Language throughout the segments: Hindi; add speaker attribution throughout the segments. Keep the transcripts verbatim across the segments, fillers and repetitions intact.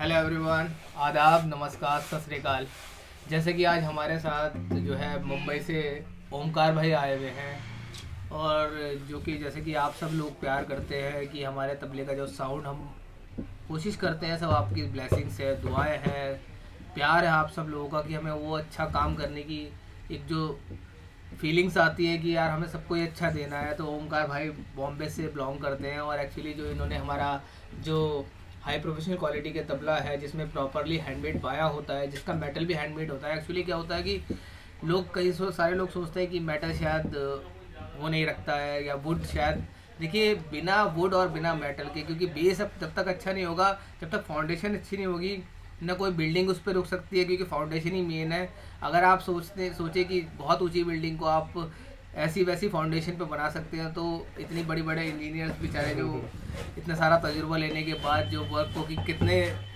Speaker 1: हेलो एवरीवन, आदाब, नमस्कार, सत श्री अकाल। जैसे कि आज हमारे साथ जो है मुंबई से ओमकार भाई आए हुए हैं और जो कि जैसे कि आप सब लोग प्यार करते हैं कि हमारे तबले का जो साउंड हम कोशिश करते हैं, सब आपकी ब्लेसिंग्स है, दुआएं हैं, प्यार है आप सब लोगों का कि हमें वो अच्छा काम करने की एक जो फीलिंग्स आती है कि यार हमें सबको ये अच्छा देना है। तो ओमकार भाई बॉम्बे से बिलोंग करते हैं और एक्चुअली जो इन्होंने हमारा जो हाई प्रोफेशनल क्वालिटी के तबला है जिसमें प्रॉपरली हैंडमेड पाया होता है, जिसका मेटल भी हैंडमेड होता है। एक्चुअली क्या होता है कि लोग कई सो सारे लोग सोचते हैं कि मेटल शायद वो नहीं रखता है या वुड शायद, देखिए बिना वुड और बिना मेटल के, क्योंकि बेस अब तब तक अच्छा नहीं होगा जब तक फाउंडेशन अच्छी नहीं होगी, ना कोई बिल्डिंग उस पर रुक सकती है, क्योंकि फाउंडेशन ही मेन है। अगर आप सोचते सोचे कि बहुत ऊंची बिल्डिंग को आप ऐसी वैसी फाउंडेशन पे बना सकते हैं, तो इतनी बड़ी बड़े इंजीनियर्स बेचारे जो इतना सारा तजुर्बा लेने के बाद जो वर्क को कि कितने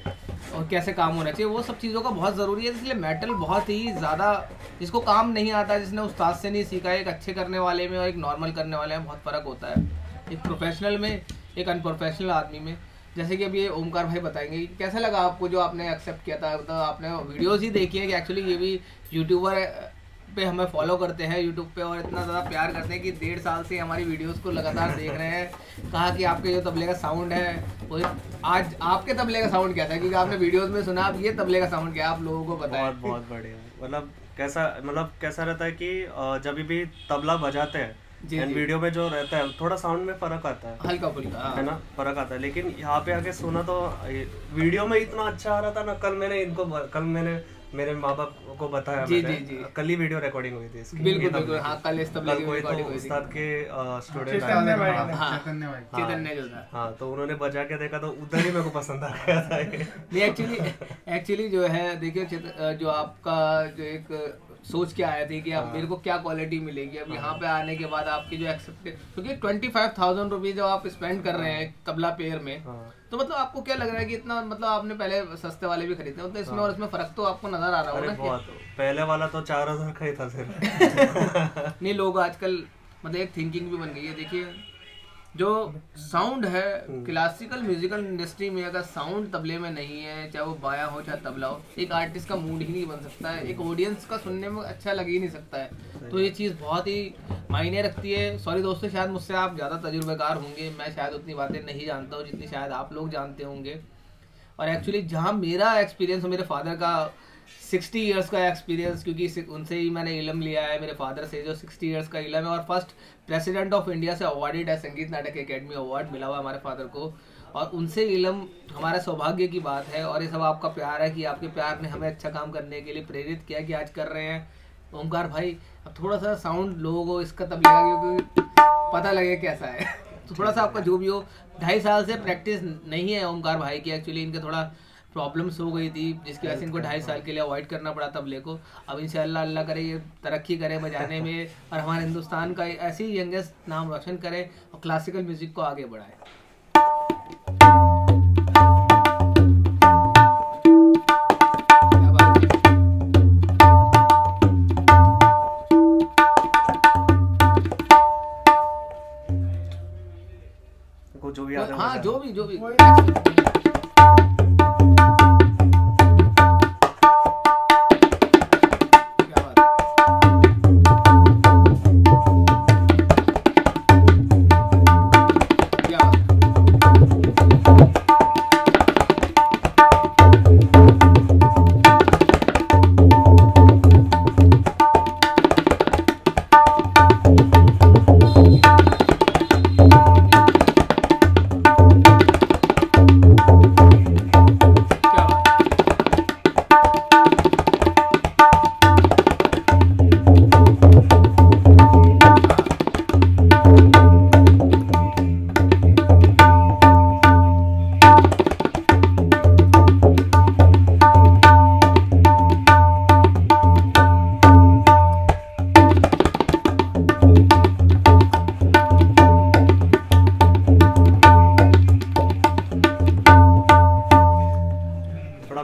Speaker 1: और कैसे काम होना चाहिए, वो सब चीज़ों का बहुत ज़रूरी है। इसलिए मेटल बहुत ही ज़्यादा, जिसको काम नहीं आता, जिसने उस्ताद से नहीं सीखा, एक अच्छे करने वाले में और एक नॉर्मल करने वाले में बहुत फ़र्क होता है, एक प्रोफेशनल में एक अनप्रोफेशनल आदमी में। जैसे कि अभी ये ओमकार भाई बताएंगे कि कैसा लगा आपको जो आपने एक्सेप्ट किया था। मतलब आपने वीडियोस ही देखी है कि एक्चुअली ये भी यूट्यूबर पे हमें फॉलो करते हैं यूट्यूब पे और इतना ज़्यादा प्यार करते हैं कि डेढ़ साल से हमारी वीडियोस को लगातार देख रहे हैं। कहा कि आपके जो तबले का साउंड है वो, आज आपके तबले का साउंड क्या था, क्योंकि आपने वीडियोस में सुना, आप ये तबले का साउंड क्या आप लोगों को बताएं।
Speaker 2: बहुत बहुत बढ़िया। मतलब कैसा मतलब कैसा रहता है कि जब भी तबला बजाते हैं एंड वीडियो में जो रहता है थोड़ा साउंड में फर्क आता है,
Speaker 1: हल्का फुल्का
Speaker 2: है ना, फर्क आता है। लेकिन यहाँ पे आके सुना तो वीडियो में इतना अच्छा आ रहा था ना। कल मैंने इनको कल मैंने मेरे माँ बाप को बताया,
Speaker 1: जी,
Speaker 2: मैंने
Speaker 1: जी, जी।
Speaker 2: कल ही वीडियो रिकॉर्डिंग हुई थी इसकी।
Speaker 1: बिल्कुल बिल्कुल, हाँ कल इस तबले की
Speaker 2: कोई तो
Speaker 1: रिकॉर्डिंग हुई थी।
Speaker 2: उस्ताद के स्टूडेंट
Speaker 3: चैतन्य भाई
Speaker 2: आए,
Speaker 3: ने,
Speaker 1: हाँ,
Speaker 3: चैतन्य भाई
Speaker 1: चैतन्य जो था,
Speaker 2: हाँ, तो उन्होंने बजा के देखा तो उधर ही मेरे को पसंद आ गया था ये।
Speaker 1: नहीं एक्चुअली एक्चुअली जो है देखिए चित- जो आपका जो एक सोच के आए थे कि अब मेरे को क्या क्वालिटी मिलेगी, अब यहाँ पे आने के बाद आपकी जो एक्सेप्ट, क्योंकि ट्वेंटी फाइव थाउजेंड रुपीज जो आप स्पेंड कर रहे हैं तबला पेयर में, तो मतलब आपको क्या लग रहा है कि इतना, मतलब आपने पहले सस्ते वाले भी खरीदे हो, तो इसमें और इसमें फर्क तो आपको नजर आ रहा होगा ना।
Speaker 2: बहुत पहले वाला तो चार हजार का ही था सिर्फ।
Speaker 1: नहीं, लोग आजकल मतलब एक थिंकिंग भी बन गई है। देखिए जो साउंड है क्लासिकल म्यूजिकल इंडस्ट्री में, अगर साउंड तबले में नहीं है, चाहे वो बाया हो चाहे तबला हो, एक आर्टिस्ट का मूड ही नहीं बन सकता है, एक ऑडियंस का सुनने में अच्छा लग ही नहीं सकता है। तो ये चीज़ बहुत ही मायने रखती है। सॉरी दोस्तों, शायद मुझसे आप ज़्यादा तजुर्बेकार होंगे, मैं शायद उतनी बातें नहीं जानता हूँ जितनी शायद आप लोग जानते होंगे। और एक्चुअली जहाँ मेरा एक्सपीरियंस हो, मेरे फादर का सिक्सटी इयर्स का एक्सपीरियंस, क्योंकि उनसे ही मैंने इलम लिया है, मेरे फादर से जो सिक्सटी इयर्स का इलम है, और फर्स्ट प्रेसिडेंट ऑफ इंडिया से अवार्डेड है, संगीत नाटक एकेडमी अवार्ड मिला हुआ हमारे फादर को, और उनसे इलम हमारा सौभाग्य की बात है। और ये सब आपका प्यार है कि आपके प्यार ने हमें अच्छा काम करने के लिए प्रेरित किया कि आज कर रहे हैं। ओमकार भाई अब थोड़ा सा साउंड लोगों को इसका तब लगा, क्योंकि पता लगे कैसा है, तो थोड़ा सा आपका जो भी हो, ढाई साल से प्रैक्टिस नहीं है ओमकार भाई की। एक्चुअली इनके थोड़ा प्रॉब्लम्स हो गई थी जिसकी वजह से इनको ढाई साल के लिए अवॉइड करना पड़ा तबले को। अब इंशाल्लाह अल्लाह करे ये तरक्की करे बजाने में और हमारे हिंदुस्तान का ऐसे ही यंगेस्ट नाम रोशन करे और क्लासिकल म्यूजिक को आगे बढ़ाए। क्या बात है।
Speaker 2: को जो भी याद है
Speaker 1: हाँ
Speaker 2: बजा।
Speaker 1: जो भी जो भी क्या बात है। क्या बात है।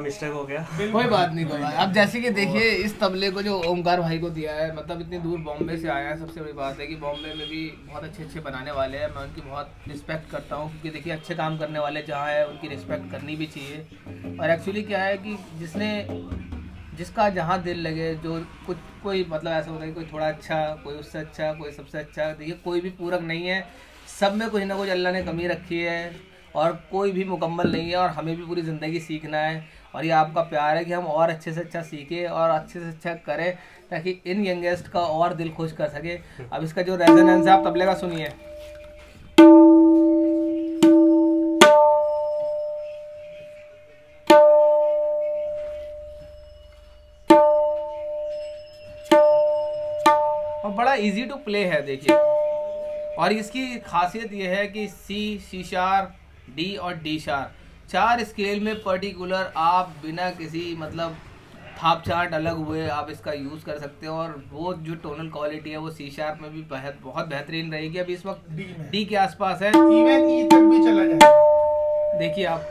Speaker 2: मिस्टेक हो गया।
Speaker 1: कोई बात नहीं, कोई बात। अब जैसे कि देखिए इस तबले को जो ओमकार भाई को दिया है, मतलब इतनी दूर बॉम्बे से आया है। सबसे बड़ी बात है कि बॉम्बे में भी बहुत अच्छे अच्छे बनाने वाले हैं, मैं उनकी बहुत रिस्पेक्ट करता हूँ, क्योंकि देखिए अच्छे काम करने वाले जहाँ है उनकी रिस्पेक्ट करनी भी चाहिए। और एक्चुअली क्या है कि जिसने जिसका जहाँ दिल लगे, जो कुछ कोई मतलब ऐसा होता है कि कोई थोड़ा अच्छा, कोई उससे अच्छा, कोई सबसे अच्छा। देखिए कोई भी पूरक नहीं है, सब में कुछ ना कुछ अल्लाह ने कमी रखी है और कोई भी मुकम्मल नहीं है। और हमें भी पूरी ज़िंदगी सीखना है और ये आपका प्यार है कि हम और अच्छे से अच्छा सीखें और अच्छे से अच्छा करें, ताकि इन यंगेस्ट का और दिल खुश कर सके। अब इसका जो रेजोनेंस है आप तबले का सुनिए। और बड़ा इजी टू प्ले है देखिए। और इसकी खासियत यह है कि सी, सी शार्प, डी और डी शार्प चार स्केल में पर्टिकुलर आप बिना किसी मतलब थाप चाट अलग हुए आप इसका यूज़ कर सकते हो। और वो जो टोनल क्वालिटी है वो सी शार्प में भी बहुत बहुत बेहतरीन रहेगी। अभी इस वक्त डी, डी के आसपास है,
Speaker 3: इवन ई तक भी चला जाएगा।
Speaker 1: देखिए आप।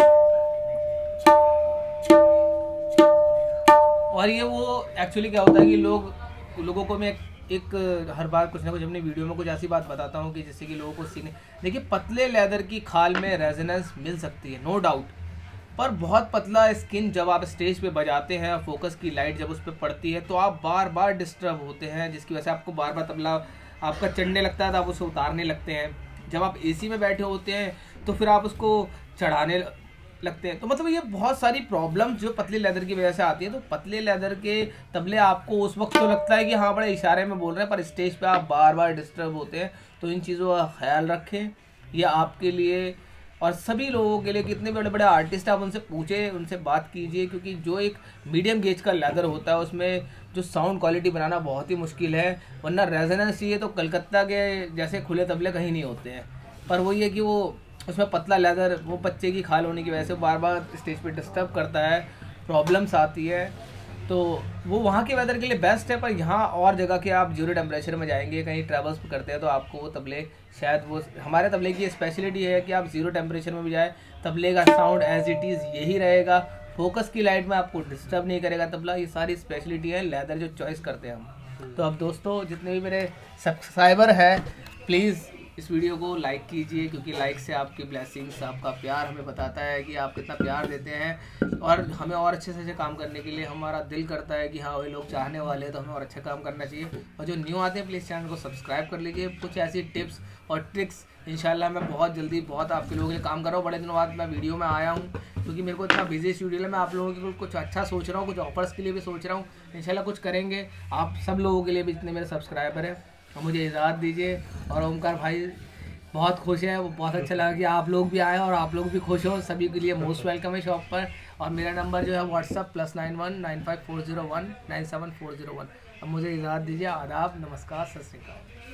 Speaker 1: और ये वो एक्चुअली क्या होता है कि लोग लोगों को मैं एक हर बार कुछ ना कुछ अपनी वीडियो में कुछ ऐसी बात बताता हूँ कि जिससे कि लोगों को सीखने। देखिए पतले लेदर की खाल में रेजोनेंस मिल सकती है, नो डाउट, पर बहुत पतला स्किन जब आप स्टेज पे बजाते हैं, फोकस की लाइट जब उस पर पड़ती है तो आप बार बार डिस्टर्ब होते हैं, जिसकी वजह से आपको बार बार तबला आपका चढ़ने लगता है तो आप उसे उतारने लगते हैं। जब आप एसी में बैठे होते हैं तो फिर आप उसको चढ़ाने लगते हैं। तो मतलब ये बहुत सारी प्रॉब्लम्स जो पतले लेदर की वजह से आती है। तो पतले लेदर के तबले आपको उस वक्त तो लगता है कि हाँ बड़े इशारे में बोल रहे हैं, पर स्टेज पे आप बार बार डिस्टर्ब होते हैं। तो इन चीज़ों का ख्याल रखें, ये आपके लिए और सभी लोगों के लिए। कितने बड़े बड़े आर्टिस्ट आप उनसे पूछे, उनसे बात कीजिए, क्योंकि जो एक मीडियम गेज का लेदर होता है उसमें जो साउंड क्वालिटी बनाना बहुत ही मुश्किल है। वरना रेजोनेंस चाहिए तो कलकत्ता के जैसे खुले तबले कहीं नहीं होते हैं। पर वो ये कि वो उसमें पतला लेदर, वो बच्चे की खाल होने की वजह से बार बार स्टेज पे डिस्टर्ब करता है, प्रॉब्लम्स आती है। तो वो वहाँ के वेदर के लिए बेस्ट है। पर यहाँ और जगह के आप जीरो टेम्परेचर में जाएंगे, कहीं ट्रैवल्स करते हैं तो आपको वो तबले शायद वो हमारे तबले की स्पेशलिटी है कि आप जीरो टेम्परेचर में भी जाए, तबले का साउंड एज इट इज़ यही रहेगा, फोकस की लाइट में आपको डिस्टर्ब नहीं करेगा तबला। ये सारी स्पेशलिटी है लेदर जो चॉइस करते हैं हम। तो अब दोस्तों जितने भी मेरे सब्सक्राइबर हैं प्लीज़ इस वीडियो को लाइक कीजिए, क्योंकि लाइक से आपकी ब्लेसिंग्स, आपका प्यार हमें बताता है कि आप कितना प्यार देते हैं और हमें और अच्छे से अच्छे काम करने के लिए हमारा दिल करता है कि हाँ वही लोग चाहने वाले हैं तो हमें और अच्छा काम करना चाहिए। और जो न्यू आते हैं प्लीज़ चैनल को सब्सक्राइब कर लीजिए। कुछ ऐसी टिप्स और ट्रिक्स इंशाल्लाह मैं बहुत जल्दी बहुत आपके लोगों के लिए काम कर रहा हूँ। बड़े दिनों बाद मैं वीडियो में आया हूँ क्योंकि मेरे को इतना बिजी शेड्यूल है। मैं आप लोगों के लिए कुछ अच्छा सोच रहा हूँ, कुछ ऑफर्स के लिए भी सोच रहा हूँ। इंशाल्लाह कुछ करेंगे आप सब लोगों के लिए भी जितने मेरे सब्सक्राइबर हैं। और मुझे इजाज़त दीजिए। और ओमकार भाई बहुत खुश है, वो बहुत अच्छा लगा कि आप लोग भी आए और आप लोग भी खुश हो। सभी के लिए मोस्ट वेलकम है शॉप पर। और मेरा नंबर जो है WhatsApp plus nine one nine five four zero one nine seven four zero one. अब मुझे इजाज़त दीजिए। आदाब, नमस्कार, सत श्री अकाल।